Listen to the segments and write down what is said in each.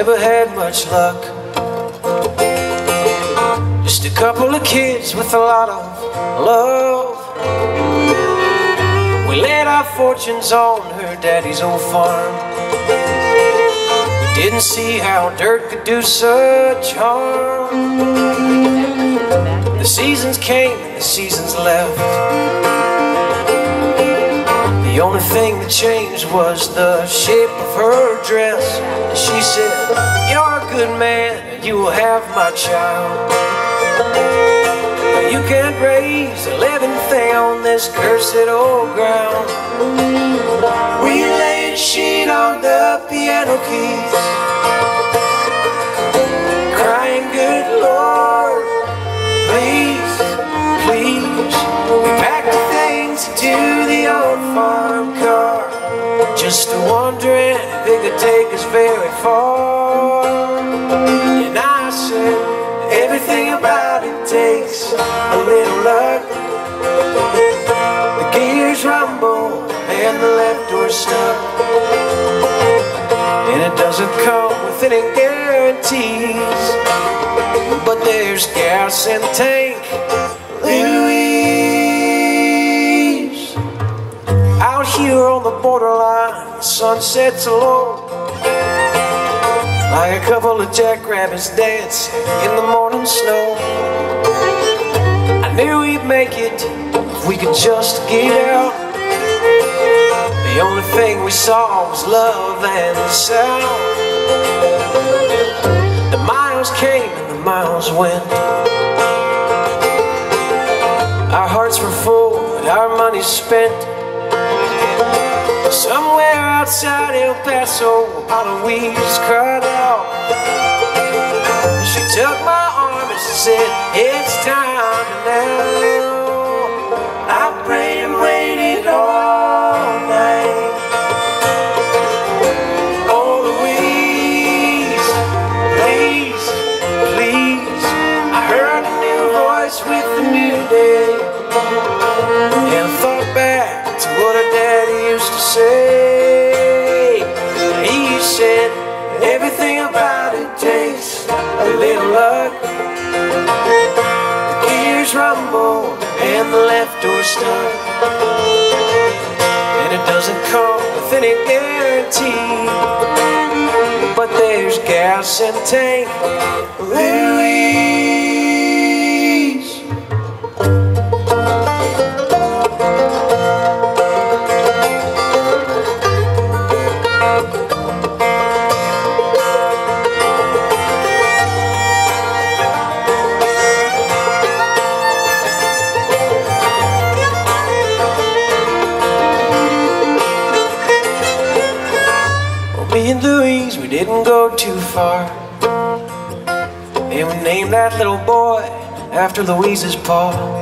never had much luck. Just a couple of kids with a lot of love. We laid our fortunes on her daddy's old farm. We didn't see how dirt could do such harm. The seasons came and the seasons left. The only thing that changed was the shape of her dress. And she said, "You're a good man and you will have my child. You can't raise a living thing on this cursed old ground." We laid a sheet on the piano keys, crying, "Good Lord, please, please." We packed the things into the old farm car, just wondering if it could take us very far. And I said, everything about it takes a little luck. The gears rumble and the left door stuck, and it doesn't come with any guarantees, but there's gas in the tank. Louise, out here on the borderline, the sun sets low, like a couple of jackrabbits dancing in the morning snow. I knew we'd make it if we could just get out. The only thing we saw was love and sound. The miles came and the miles went. Our hearts were full and our money spent. Somewhere outside El Paso, Louise cried out. She took my arm and she said, "It's time now." I prayed and waited all night. Oh, Louise, please, please. I heard a new voice with a new day, and I thought back to what her daddy used to say. He said, everything about it takes a little luck. The gears rumble and the left door stuck, and it doesn't come with any guarantee, but there's gas in the tank. Louise. Me and Louise, we didn't go too far, and we named that little boy after Louise's pa.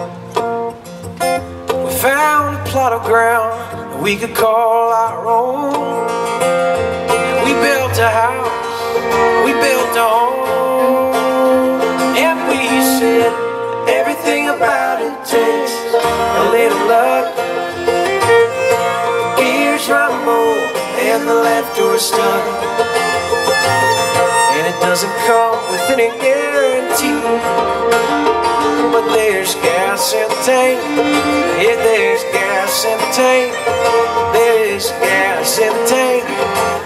We found a plot of ground that we could call our own. We built a house, we built a home, and we said everything about it takes a little luck. Gears rumble and the left door stuck, and it doesn't come with any guarantee, but there's gas in the tank. Yeah, there's gas in the tank. There's gas in the tank.